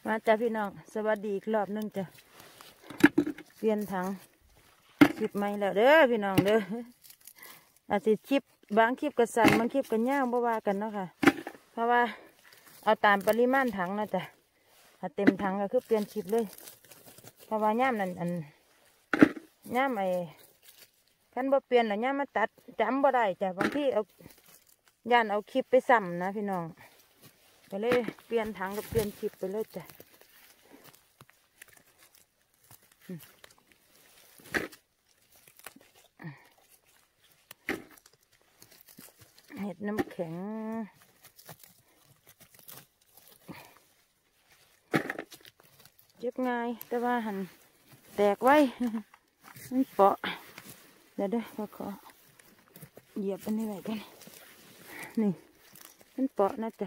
มาจ้าพี่น้องสวัสดีอีกรอบนึงจ้ะเปลี่ยนถังคลิปใหม่แล้วเด้อพี่น้องเด้ออาจจะคลิปบางคลิปก็สั้นบางคลิปก็ยาวบ่ว่ากันเนาะค่ะเพราะว่าเอาตามปริมาณถังนะจ้ะถ้าเต็มถังก็คือเปลี่ยนคลิปเลยเพราะว่าย่ามนั่นย่ามขั้นบ่เปลี่ยนแล้วย่ามมาตัดจำบ่ได้จ้ะบางที่เอาย่านเอาคลิปไปซ้ำนะพี่น้องก็เลยเปลี่ยนถังกับเปลี่ยนคลิปไปเลยจ้ะเห็ดน้ำแข็งเจ็บง่ายแต่ว่าหันแตกไว้มันเปาะเดี๋ยวขอเหยียบอันนี้ไว้กันนี่มันเปาะนะจ๊ะ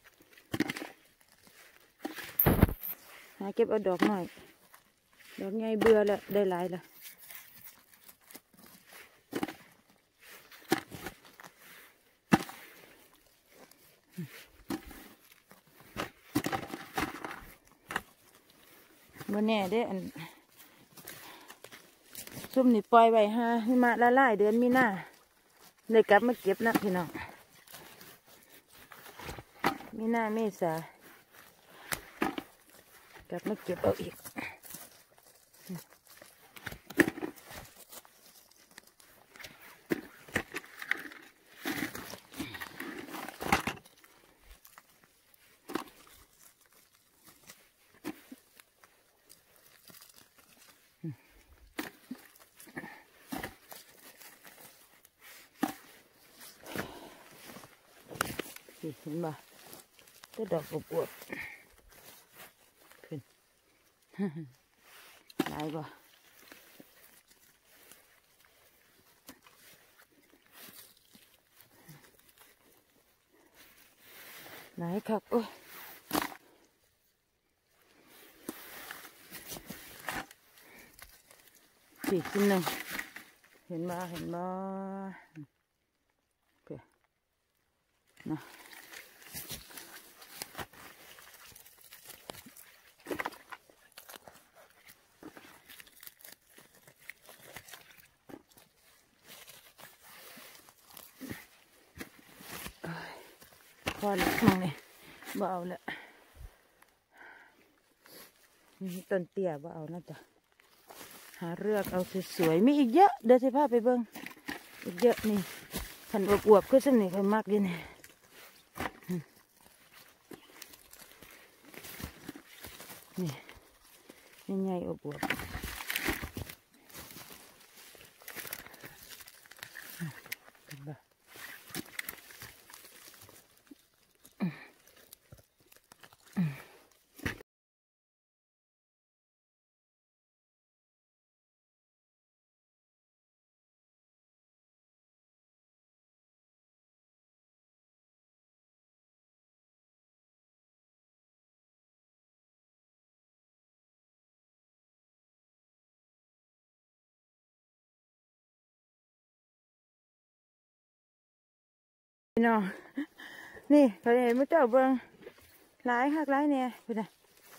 หาเก็บเอาดอกหน่อยดอกใหญ่เบื่อแล้วได้หลายละมื่อแน่ได้อันซุ่มนี่ปล่อยไว้ฮะหิมะละลายเดือนมีนาเลยกลับมาเก็บนะพี่น้องมีนาเมษากลับมาเก็บเอาอีกเห็นบ่ก็ดอกอวบๆขึ้นหลายบ่หลายครับโอ้ยสี่ชิ้นหนึ่งเห็นบ่โอเคนะพอแล้วมองนี่บ่เอาละต้นเตี้ยบ่เอานะจ๊ะหาเลือกเอาสวยๆมีอีกเยอะเดี๋ยวสิพาไปเบิ่งอีกเยอะนี่ขันอวบๆคือสนิทกันมากเลยนี่นี่ใหญ่ๆอวบๆพี่น้องนี่เขาเห็นมุ้งเจ้าเบิ้งหลายหักหลายเนี่ยเพื่อน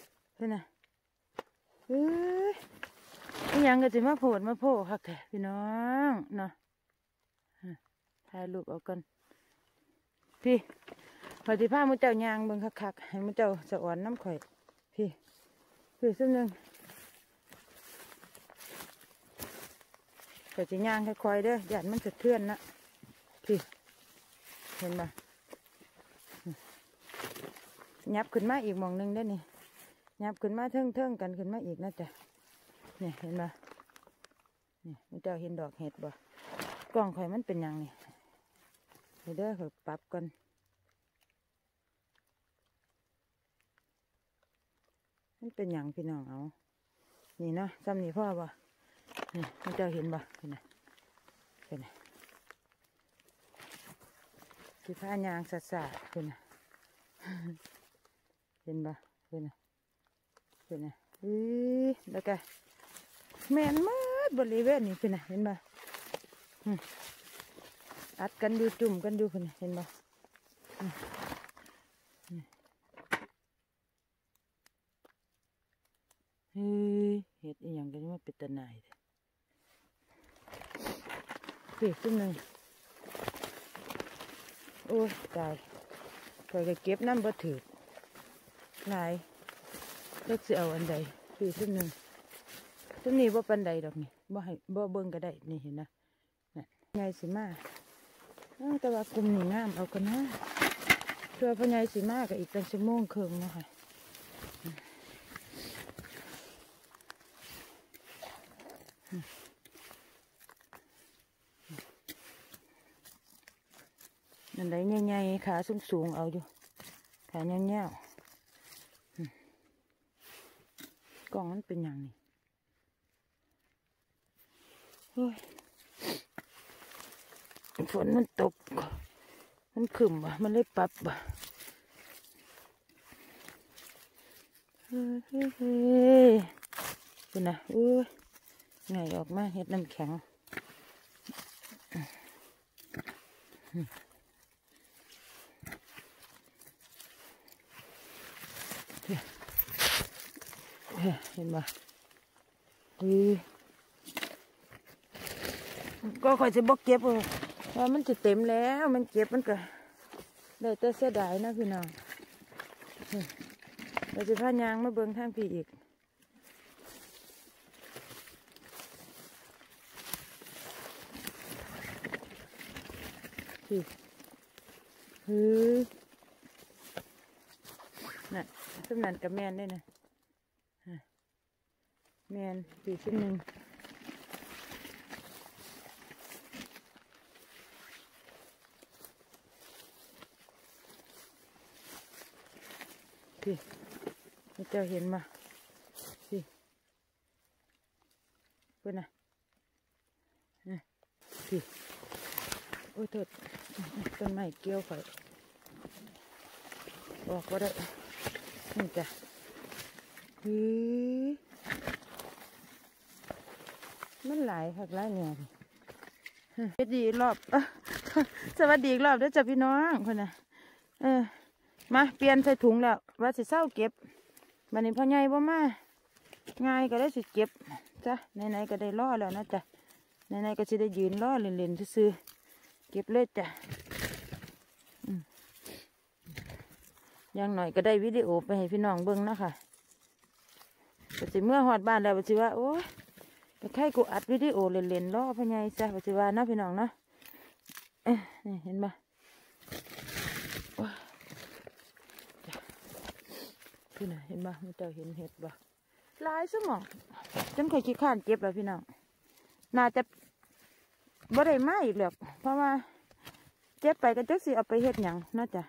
เฮ้ยนี่ยังก็จะมาโผล่หักแกพี่น้องเนาะถ่ายรูปเอากันพี่พอที่ผ้ามุ้งเจ้ายางเบิ้งคักให้มุ้งเจ้าสะอ่อนน้ำข่อยพี่ซึ่งหนึ่งก็จะยางค่อยๆเด้อหยาดมันสะเทือนนะพี่เห็นไหมยับขึ้นมาอีกมองหนึ่งได้นี่ยับขึ้นมาเทิงกันขึ้นมาอีกนะจ๊ะเนี่ยเห็นไหมนี่มันจะเห็นดอกเห็ดบ่กล้องข่อยมันเป็นยังนี่เด้อข่อยปรับกันมันเป็นยังพี่น้องเอานี่เนาะซ้ำนี่พ่อบ่นี่มันจะเห็นบ่เห็นไหมที่ผ้ายางสะเห็นไหมเห็นบ่เห็นไหมแล้วก็แม่นมากบริเวณนี้เห็นบ่อัดกันอยู่จุ่มกันอยู่เห็นบ่ เเฮ้ยเห็ดอีหยังกันว่าเป็นตะนายเฮ้ยขึ้นหนึ่งโอ้ยตายคอยก็เก็บน้ำบ่ถือหลายเลือกสิเอาอันใดคือขึ้นหนึ่งตัวนี้บ่ปันใดดอกนี่บ่ให้บ่เบิ่งก็ได้นี่เห็นนะไงสิมาแต่ว่ากลุ่มนี่งามเอากันนะตัวพ่อใหญ่สิมาก็อีกเป็นชั่วโมงครึ่งเนาะค่ะนั่นได้ใหญ่ๆขาสูงๆเอาอยู่ขาเงี้ยวๆกล่องมันเป็นอย่างนี้ฝนมันตกมันขึ้นว่ะมันเลยปรับว่ะเฮ้ยเป็นนะไงออกมาเห็ดน้ำแข็งเห็นป่ะก็คอยจะบอกเก็บว่ามันจะเต็มแล้วมันเก็บมันก็ได้แต่เสียดายนะพี่น้องเราจะพายางมาเบิ่งทางพี่อีกพี่น่ะสำนันกับแมนด้วยนะแมนปีชิ้นหนึ่งพี่เจ้าเห็นมาพี่เพื่อนนะพี่โอ้ยโทษต้นไม้เกี่ยวข่อยบอกก็ได้นี่จ้ะมันหลายค่ะหลายเนี่ยสวัสดีรอบสวัสดีอีกรอบด้วยจ้ะพี่น้องคนน่ะมาเปลี่ยนใส่ถุงแล้วว่าสิเศร้าเก็บวันนี้พ่อใหญ่บ่มาง่ายก็ได้สิเก็บจ้ะไหนๆก็ได้ล่อแล้วนะจ้ะไหนๆก็จะได้ยืนล่อเล่นๆซื้อเก็บเลยจ้ะอย่างหน่อยก็ได้วิดีโอไปให้พี่น้องเบิ่งนะคะปัจจุบันเมื่อหอดบ้านแล้วปัจจุบันโอ้ยก็แค่กูอัดวิดีโอเล่นๆล่อพ่อใหญ่จ้ะปัจจุบันนะพี่น้องนะนี่เห็นปะพี่น่ะเห็นปะมันเจ้าเห็นเห็ดปะลายสมองจนเคยขี้ข้านเก็บแล้วพี่น้องน่าจะบ่ได้มาอีกแล้วเพราะว่าเจ็บไปก็จักสิเอาไปเฮ็ดหยังน่าจะ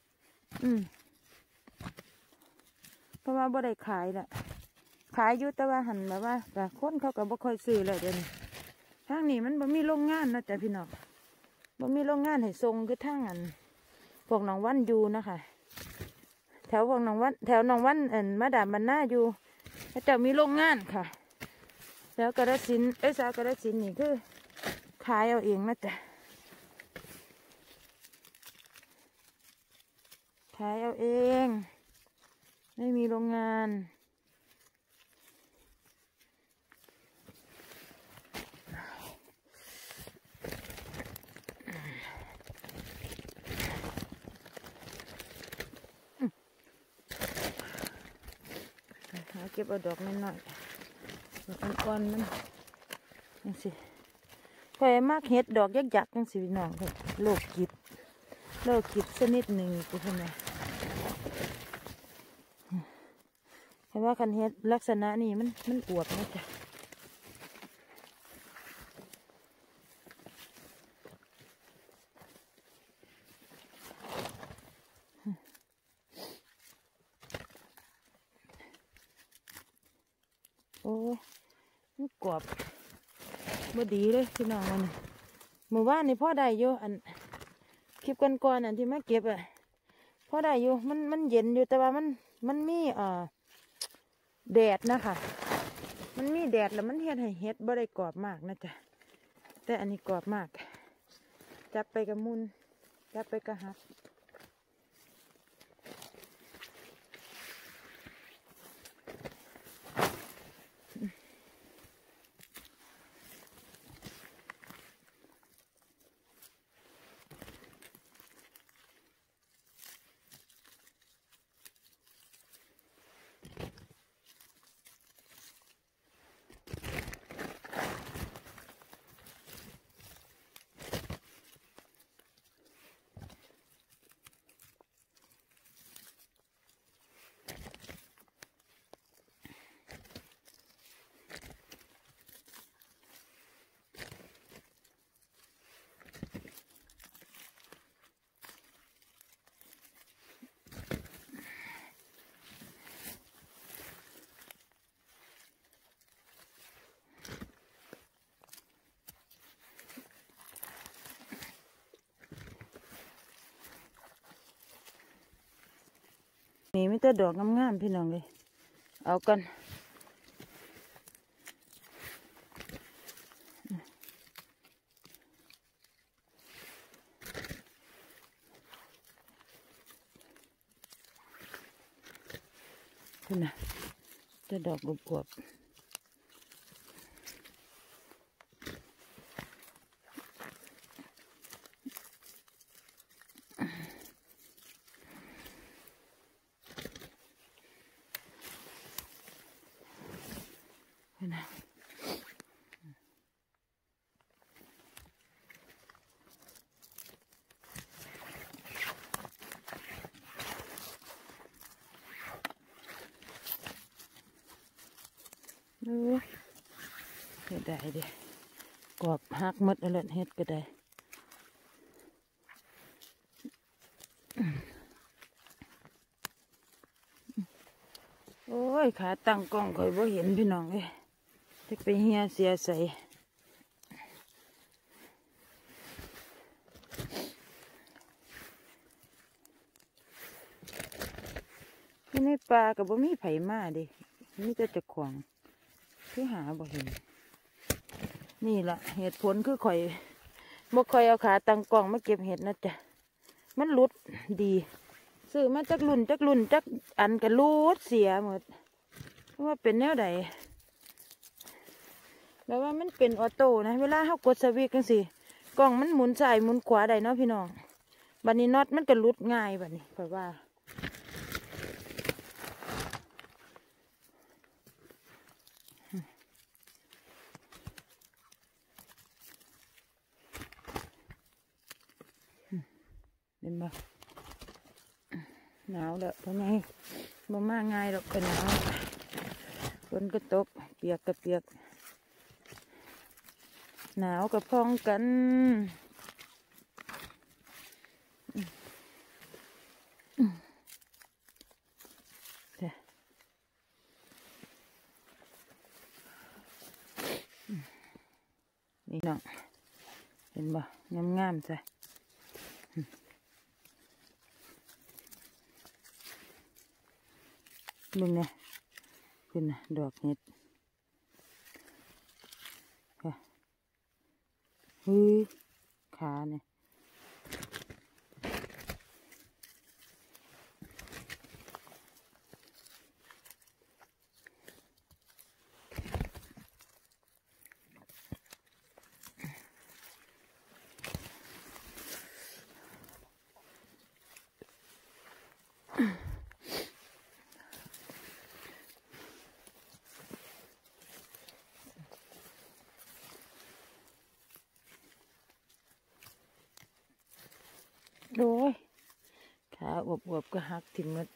เพราะว่าบ่ได้ขายละขายอยู่แต่ว่าหันแบบว่าแต่คนเขาก็บ่ค่อยซื้อเลยเดี๋ยวนี้ทางนี้มันบ่มีโรงงานนะจ๊ะพี่น้องบ่มีโรงงานให้ส่งคือทางอันพวกหนองวันอยู่นะคะแถวพวกหนองวันแถวหนองวันมาดามมันหน้าอยู่เขาจะมีโรงงานค่ะแล้วกระสินสาวกระสินนี่คือขายเอาเองนะจ๊ะขายเอาเองไม่มีโรงงานเก็บเอาดอกนิดหน่อยดอกอ่อนๆมันยังสิค่อยมากเห็ดดอกยักษ์ยังสิพี่น้องเลยโลกิดชนิดหนึ่งกูทำไมเห็นว่าคันเห็ดลักษณะนี้มันอวบนะจ๊ะโอ้มันกรอบบ่ดีเลยพี่น้องมันเมื่อวานนี่พ่อได้อยู่อันคลิปก่อนๆอันที่มาเก็บพ่อได้อยู่มันเย็นอยู่แต่ว่ามันมีแดดนะคะมันมีแดดแล้วมันเฮ็ดให้เห็ดบ่ได้กรอบมากนะจ๊ะแต่อันนี้กรอบมากจับไปกับมุนจับไปกับหักแต่ดอกงามๆพี่น้องเลยเอากันนะจะดอกกบๆนะดูเฮ็ดได้เด้กรอบหักหมดแล้วเฮ็ดก็ได้โอ้ยขาตั้งกล้องคอยบ่เห็นพี่น้องเลยจะไปเฮียเสียใส่ที่ในป่ากับบ่มีไผมาดิมีแต่เจ้าของคือหาบ่เห็นนี่ล่ะเหตุผลคือข่อยบ่ค่อยเอาขาตั้งกล้องมาเก็บเห็ดนะจ๊ะมันหลุดดีซื้อมาจักรุ่นจักอันก็หลุดเสียหมดว่าเป็นแนวใดแล้วว่ามันเป็นออโต้นะเวลาเขากดสวิตช์กันสิกล้องมันหมุนซ้ายหมุนขวาได้เนาะพี่น้องบัดนี้น็อตมันก็หลุดง่ายบัดนี้ข่อยว่าเห็นบ่หนาวแล้วเพราะไงบ่มาง่ายหรอกก็หนาวฝนก็ตกเปียกก็เปียกหนาวกับพ้องกันนี่น้องเห็นบ่งามๆจ้ะมึงเนี่ยขึ้นนะดอกเห็ดค่ะเฮ้ยขาเนี่ยโดยขาอวบๆก็หักทิ่มหมด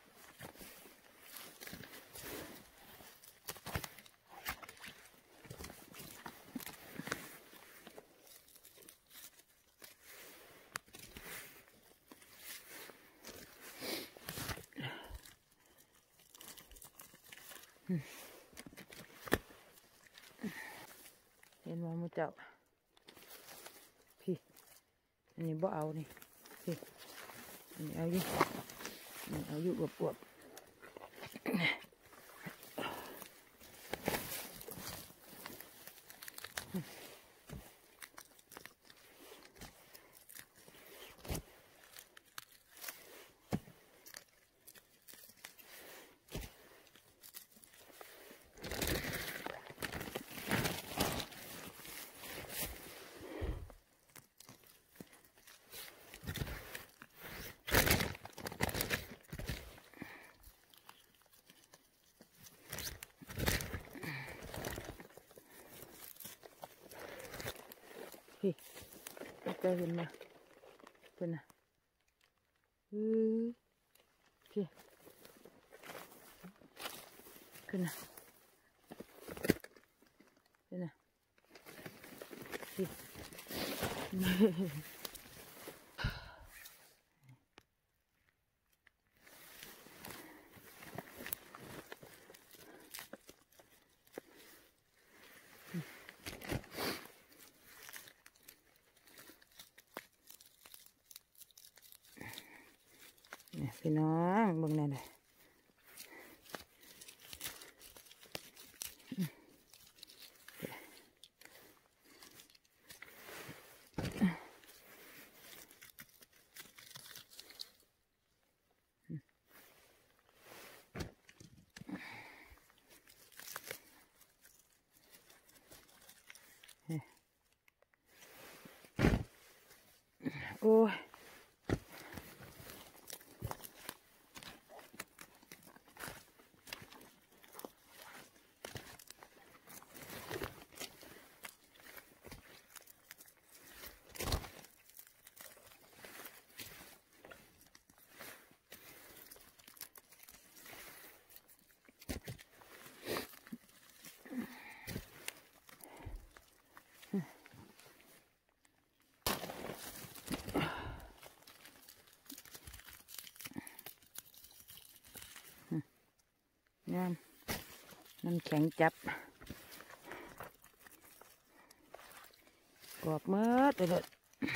เห็นว่ามูเจ้าพี่อันนี้บ่เอานี่พี่อันนี้เอาอยู่อวบพี่จะเห็นไหมเป็นน่ะพี่ขึ้นน่ะเป็นน่ะพี่พี่น้องเบิ่งนั่นเลยโอ้ยน้ำแข็งจับกรอบเมื่อตัวเลย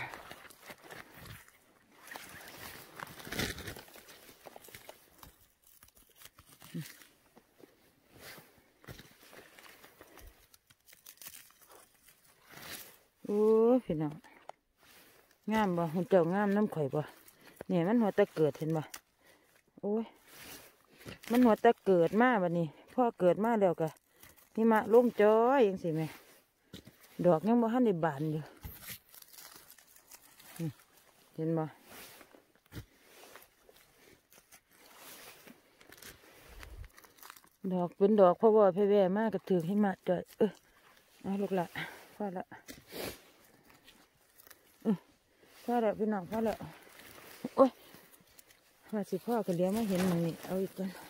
โอ้พี่น้องงามบ่หุ่นเจ้างามน้ำข่อยบ่เนี่ยมันหัวตะเกิดเห็นบ่โอ้ยมันหัวตะเกิดมาบัดนี้พ่อเกิดมาแล้วกะนี่มาลุ่มจ้อยยังสิแม่ดอกยังบ่ทันได้บานอยู่เห็นบ่ดอกเป็นดอกเพราะว่าเพแว่มากกระถือให้มาจ้อยเอาลูกละพ่อละพ่อละพี่น้องพ่อละโอ้ยว่าสิพ่อก็เลี้ยงมาเห็นมันนี่เอาอีกกัน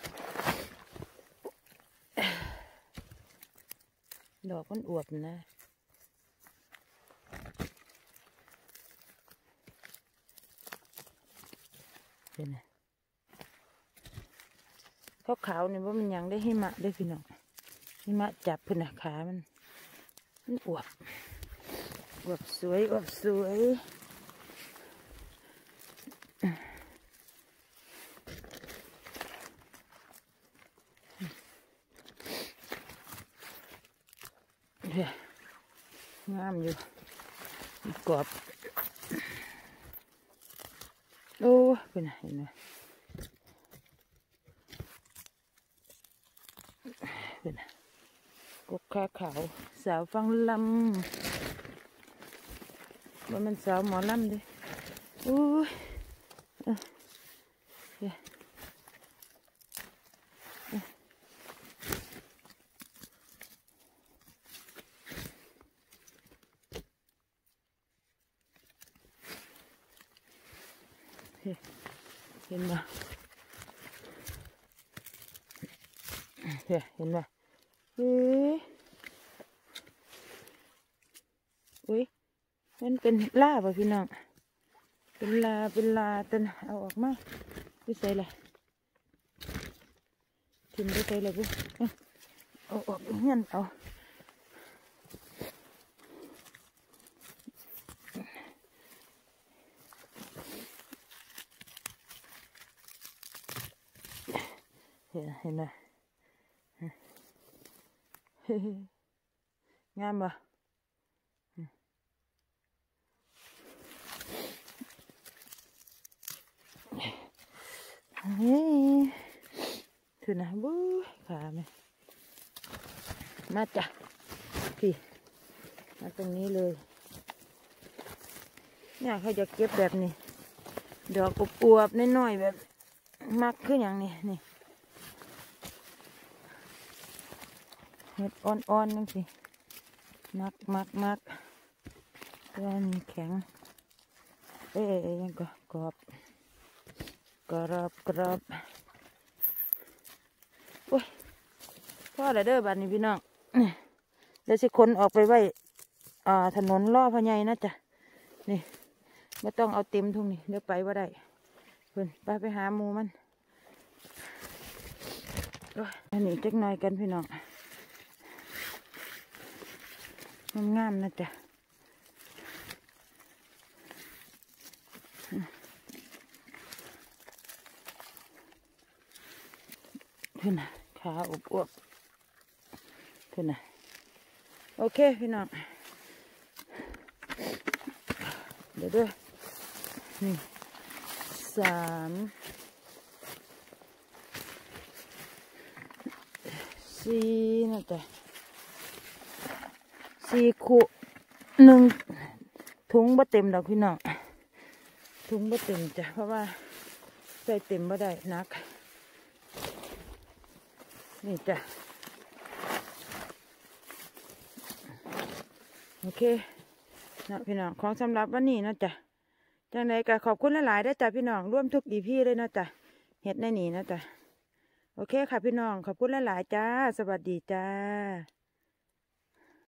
ดอกมันอวบนะเป็นไงขาวๆเนี่ยว่ามันยังได้หิมะได้พี่น้องหิมะจับพื้นขามันอวบสวยอวบสวยงามอยู่กรอบโอ้เป็นไงเห็นไหมเป็นไงกบขาขาวสาวฟังลำว่ามันสาวหมอลำดิโอ้ยเห็นไหมเห็นไหมอุ้ยมันเป็นล่าป่ะพี่น้องเป็นลาตันเอาออกมาไม่ใส่เลยทิมไม่ใส่เลยปุ๊บเอาออกเงี้ยเอาเห็นไหมงามป่ะถือนะบู๊ขาไหมมาจ้ะพี่มาตรงนี้เลยเนี่ยเขาจะเก็บแบบนี้ดอกอวบๆน้อยๆแบบมักขึ้นอย่างนี้นี่เห็ดอ่อนๆนั่นสิมักตัวนี้แข็งยังก็กรอบโอ้ยพ่อละเด้อบ้านนี้พี่น้องเดี๋ยวสิคนออกไปไว้ถนนล่อพญายนะจ๊ะนี่ไม่ต้องเอาเต็มทุ่งนี่เดี๋ยวไปว่าได้เพื่อนไปหาหมูมันอันนี้จักหน่อยกันพี่น้องงามนะจ๊ะเพื่อนขาอวบเพื่อนโอเคพี่น้องเดี๋ยวด้วยนี่3 4นะจ๊ะ4 คู่ 1 ถุงบ่เต็มดอกพี่น้องถุงบ่เต็มจ้ะเพราะว่าใส่เต็มบ่ได้นักนี่จ้ะโอเคนะพี่น้องของสำหรับวันนี้นะจ๊ะจังไดก็ขอบคุณหลายๆได้จ้ะพี่น้องร่วมทุกอีพีเลยนะจ๊ะเฮ็ดในนี้นะจ๊ะโอเคค่ะพี่น้องขอบคุณหลายๆจ้าสวัสดีจ้า